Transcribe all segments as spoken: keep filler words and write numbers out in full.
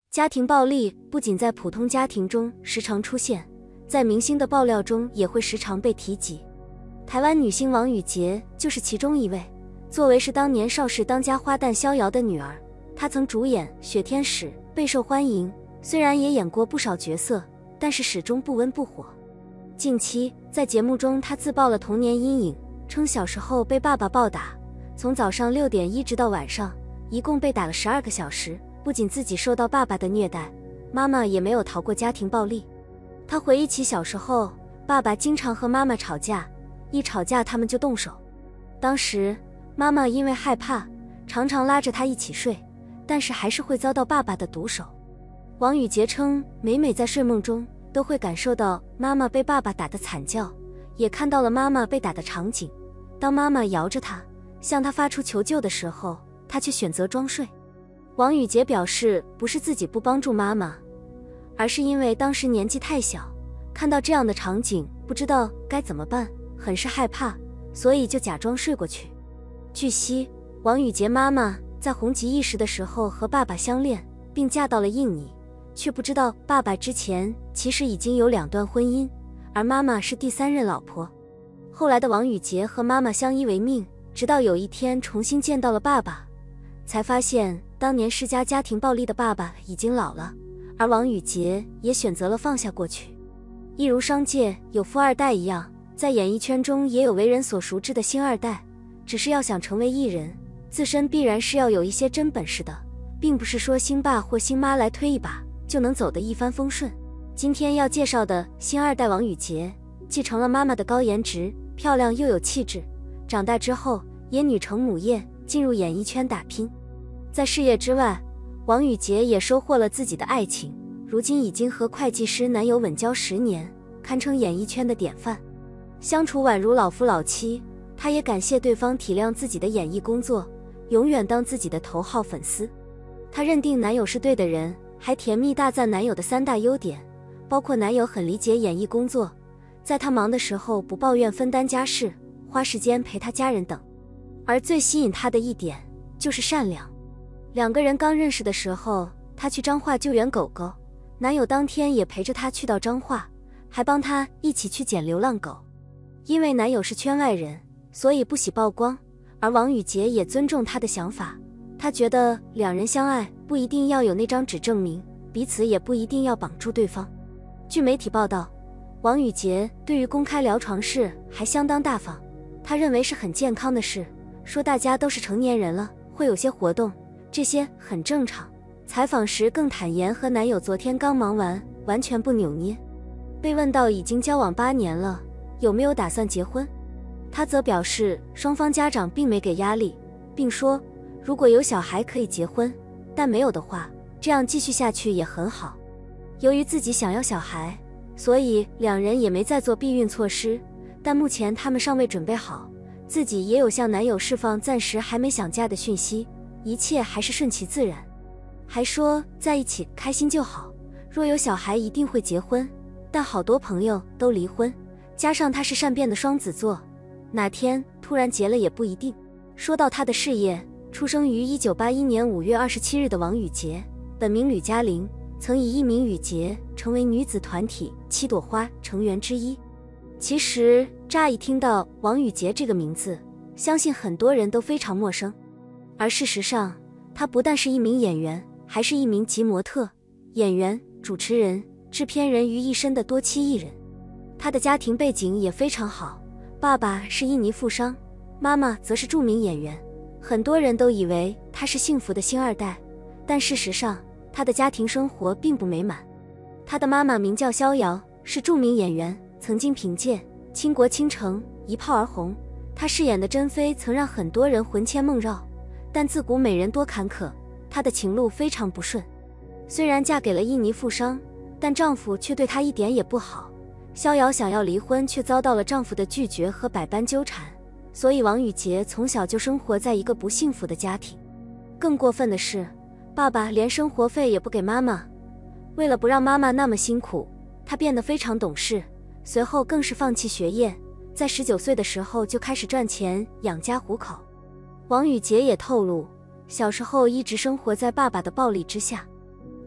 家庭暴力不仅在普通家庭中时常出现，在明星的爆料中也会时常被提及。台湾女星王语婕就是其中一位。作为是当年邵氏当家花旦逍遥的女儿，她曾主演《雪天使》，备受欢迎，虽然也演过不少角色，但是始终不温不火。近期在节目中，她自曝了童年阴影，称小时候被爸爸暴打，从早上六点一直到晚上，一共被打了十二个小时。不仅自己受到爸爸的虐待，妈妈也没有逃过家庭暴力。她回忆起小时候，爸爸经常和妈妈吵架，一吵架他们就动手。当时妈妈因为害怕，常常拉着她一起睡，但是还是会遭到爸爸的毒手。王语婕称，每每在睡梦中都会感受到妈妈被爸爸打得惨叫，也看到了妈妈被打的场景。当妈妈摇着她，向她发出求救的时候，她却选择装睡。王语婕表示，不是自己不帮助妈妈，而是因为当时年纪太小，看到这样的场景不知道该怎么办，很是害怕，所以就假装睡过去。据悉，王语婕妈妈在红极一时的时候和爸爸相恋，并嫁到了印尼，却不知道爸爸之前其实已经有两段婚姻，而妈妈是第三任老婆。后来的王语婕和妈妈相依为命，直到有一天重新见到了爸爸，才发现当年施加家庭暴力的爸爸已经老了，而王语婕也选择了放下过去。一如商界有富二代一样，在演艺圈中也有为人所熟知的星二代，只是要想成为艺人，自身必然是要有一些真本事的，并不是说星爸或星妈来推一把就能走得一帆风顺。今天要介绍的星二代王语婕，继承了妈妈的高颜值，漂亮又有气质，长大之后也女承母业，进入演艺圈打拼。在事业之外，王语婕也收获了自己的爱情，如今已经和会计师男友稳交十年，堪称演艺圈的典范。相处宛如老夫老妻，她也感谢对方体谅自己的演艺工作，永远当自己的头号粉丝。她认定男友是对的人，还甜蜜大赞男友的三大优点，包括男友很理解演艺工作，在她忙的时候不抱怨，分担家事，花时间陪她家人等。而最吸引她的一点就是善良。两个人刚认识的时候，她去彰化救援狗狗，男友当天也陪着她去到彰化，还帮她一起去捡流浪狗。因为男友是圈外人，所以不喜曝光，而王语婕也尊重他的想法。她觉得两人相爱不一定要有那张纸证明，彼此也不一定要绑住对方。据媒体报道，王语婕对于公开聊床事还相当大方，她认为是很健康的事，说大家都是成年人了，会有些活动，这些很正常。采访时更坦言，和男友昨天刚忙完，完全不扭捏。被问到已经交往八年了，有没有打算结婚，她则表示双方家长并没给压力，并说如果有小孩可以结婚，但没有的话，这样继续下去也很好。由于自己想要小孩，所以两人也没再做避孕措施，但目前他们尚未准备好，自己也有向男友释放暂时还没想嫁的讯息，一切还是顺其自然。还说在一起开心就好，若有小孩一定会结婚，但好多朋友都离婚，加上他是善变的双子座，哪天突然结了也不一定。说到他的事业，出生于一九八一年五月二十七日的王语婕，本名吕嘉玲，曾以艺名语婕成为女子团体七朵花成员之一。其实乍一听到王语婕这个名字，相信很多人都非常陌生，而事实上她不但是一名演员，还是一名集模特、演员、主持人、制片人于一身的多栖艺人。她的家庭背景也非常好，爸爸是印尼富商，妈妈则是著名演员。很多人都以为她是幸福的星二代，但事实上她的家庭生活并不美满。她的妈妈名叫逍遥，是著名演员，曾经凭借《倾国倾城》一炮而红。她饰演的珍妃曾让很多人魂牵梦绕，但自古美人多坎坷，她的情路非常不顺。虽然嫁给了印尼富商，但丈夫却对她一点也不好。逍遥想要离婚，却遭到了丈夫的拒绝和百般纠缠，所以王语婕从小就生活在一个不幸福的家庭。更过分的是，爸爸连生活费也不给妈妈。为了不让妈妈那么辛苦，她变得非常懂事，随后更是放弃学业，在十九岁的时候就开始赚钱养家糊口。王语婕也透露，小时候一直生活在爸爸的暴力之下。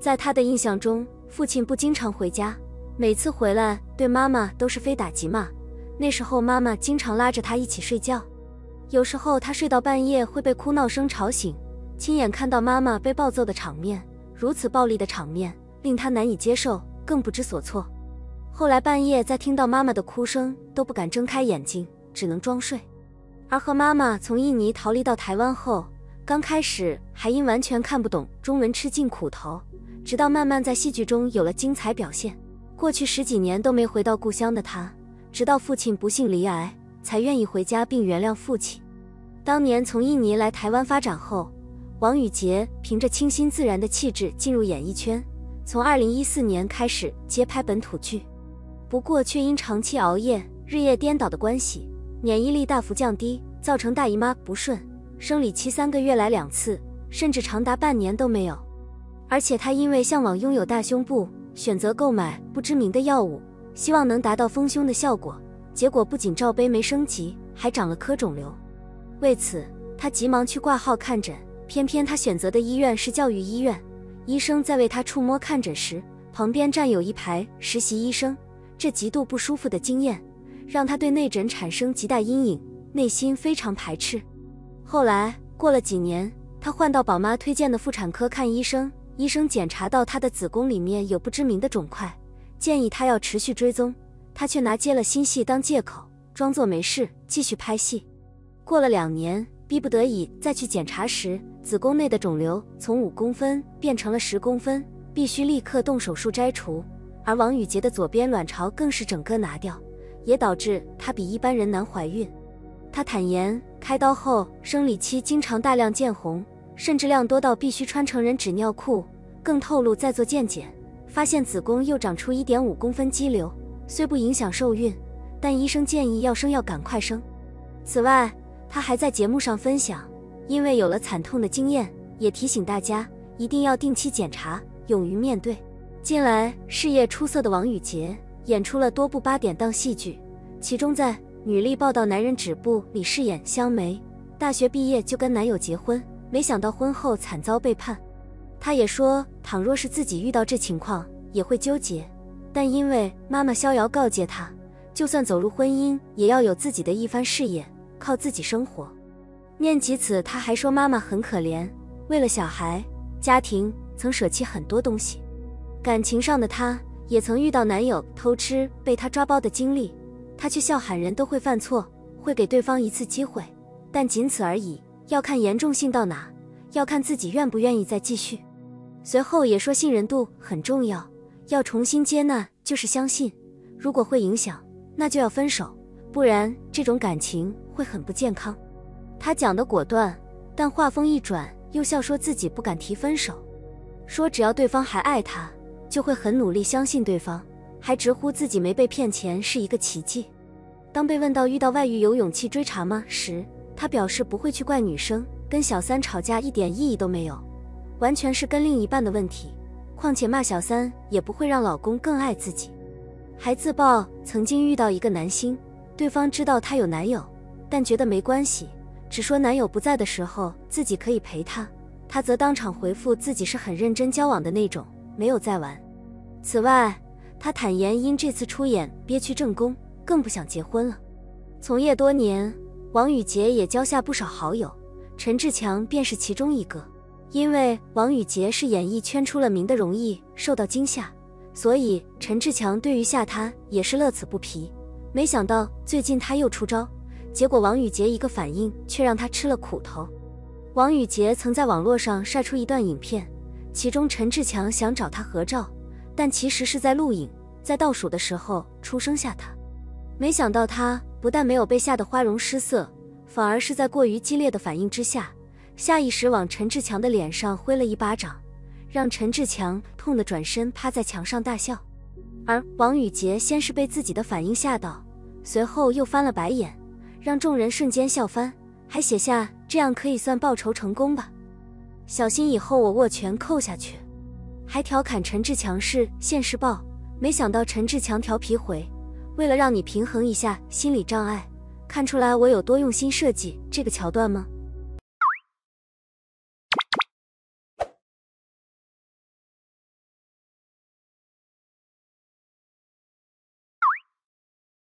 在他的印象中，父亲不经常回家，每次回来对妈妈都是非打即骂。那时候妈妈经常拉着他一起睡觉，有时候他睡到半夜会被哭闹声吵醒，亲眼看到妈妈被暴揍的场面，如此暴力的场面令他难以接受，更不知所措。后来半夜再听到妈妈的哭声，都不敢睁开眼睛，只能装睡。而和妈妈从印尼逃离到台湾后，刚开始还因完全看不懂中文吃尽苦头，直到慢慢在戏剧中有了精彩表现。过去十几年都没回到故乡的他，直到父亲不幸罹癌，才愿意回家并原谅父亲。当年从印尼来台湾发展后，王宇杰凭着清新自然的气质进入演艺圈，从二零一四年开始接拍本土剧，不过却因长期熬夜、日夜颠倒的关系，免疫力大幅降低，造成大姨妈不顺，生理期三个月来两次，甚至长达半年都没有。而且他因为向往拥有大胸部，选择购买不知名的药物，希望能达到丰胸的效果，结果不仅罩杯没升级，还长了颗肿瘤。为此，他急忙去挂号看诊，偏偏他选择的医院是教育医院。医生在为他触摸看诊时，旁边站有一排实习医生，这极度不舒服的经验让他对内诊产生极大阴影，内心非常排斥。后来过了几年，他换到宝妈推荐的妇产科看医生，医生检查到他的子宫里面有不知名的肿块，建议他要持续追踪，他却拿接了新戏当借口，装作没事继续拍戏。过了两年，逼不得已再去检查时，子宫内的肿瘤从五公分变成了十公分，必须立刻动手术摘除。而王宇杰的左边卵巢更是整个拿掉，也导致她比一般人难怀孕。她坦言，开刀后生理期经常大量见红，甚至量多到必须穿成人纸尿裤。更透露，在做健检，发现子宫又长出 一点五公分肌瘤，虽不影响受孕，但医生建议要生要赶快生。此外，她还在节目上分享，因为有了惨痛的经验，也提醒大家一定要定期检查，勇于面对。近来事业出色的王宇杰演出了多部八点档戏剧，其中在《女力报道男人止步》里饰演香梅，大学毕业就跟男友结婚，没想到婚后惨遭背叛。她也说，倘若是自己遇到这情况也会纠结，但因为妈妈逍遥告诫她，就算走入婚姻也要有自己的一番事业，靠自己生活。念及此，她还说妈妈很可怜，为了小孩、家庭曾舍弃很多东西。感情上的她也曾遇到男友偷吃被她抓包的经历，她却笑喊人都会犯错，会给对方一次机会，但仅此而已，要看严重性到哪，要看自己愿不愿意再继续。随后也说信任度很重要，要重新接纳就是相信，如果会影响，那就要分手，不然这种感情会很不健康。她讲得果断，但话锋一转，又笑说自己不敢提分手，说只要对方还爱她，就会很努力相信对方，还直呼自己没被骗钱是一个奇迹。当被问到遇到外遇有勇气追查吗时，她表示不会去怪女生，跟小三吵架一点意义都没有，完全是跟另一半的问题，况且骂小三也不会让老公更爱自己。还自曝曾经遇到一个男星，对方知道他有男友，但觉得没关系，只说男友不在的时候自己可以陪他，他则当场回复自己是很认真交往的那种，没有再玩。此外，他坦言因这次出演憋屈正宫，更不想结婚了。从业多年，王宇杰也交下不少好友，陈志强便是其中一个。因为王宇杰是演艺圈出了名的容易受到惊吓，所以陈志强对于吓他也是乐此不疲。没想到最近他又出招，结果王宇杰一个反应却让他吃了苦头。王宇杰曾在网络上晒出一段影片，其中陈志强想找他合照，但其实是在录影，在倒数的时候出声吓他。没想到他不但没有被吓得花容失色，反而是在过于激烈的反应之下，下意识往陈志强的脸上挥了一巴掌，让陈志强痛得转身趴在墙上大笑。而王宇杰先是被自己的反应吓到，随后又翻了白眼，让众人瞬间笑翻，还写下这样可以算报仇成功吧，小心以后我握拳扣下去。还调侃陈志强是现世报，没想到陈志强调皮回，为了让你平衡一下心理障碍，看出来我有多用心设计这个桥段吗？